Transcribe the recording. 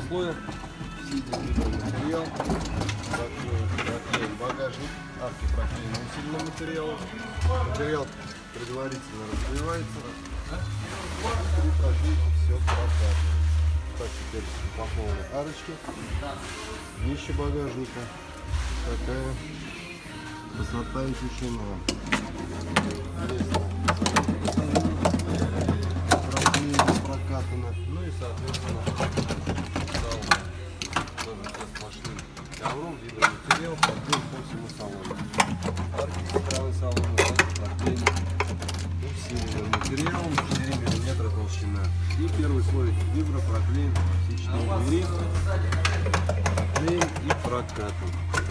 слоя. Сидит материал. Проклеен багажник. Арки проклеены усиленным материалом. Материал предварительно разогревается. При прогреве все прокатывается. Так, теперь упакованы арочки. Днище багажника. Такая высота и тишина. Прокатано. Ну и соответственно салон. Тоже сплошным ковром, гидроматериал, проклеен по всему салону. Арки со стороны салона проклеены усиленным материалом 4 мм толщина. И первый слой вибро проклеен все 4 двери. Проклеен и прокатан.